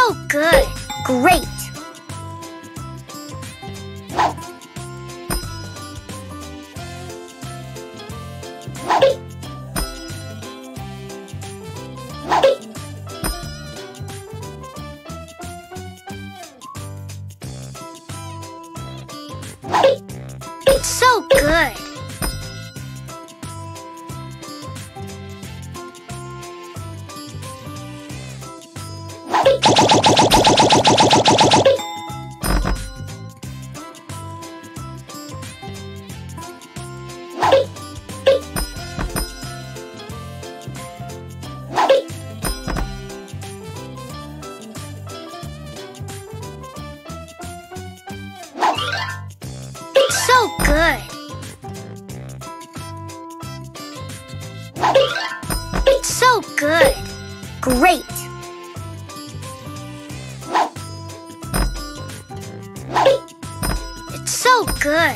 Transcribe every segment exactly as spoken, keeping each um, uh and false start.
so good. Great. It's so good. It's so good. It's so good. Great. It's so good.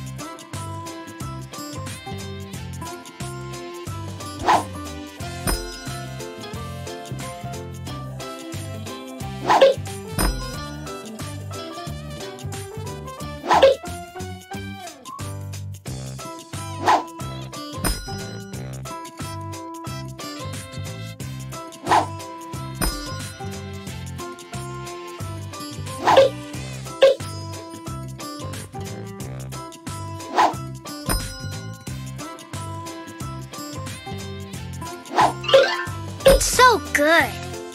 It's so good.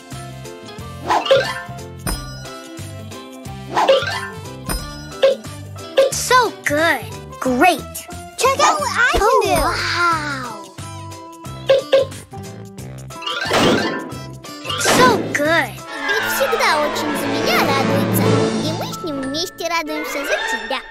It's so good. Great. Check out what I can Oh, do. Wow. So good. Ведь всегда очень за меня радуется. И мы с ним вместе радуемся за тебя.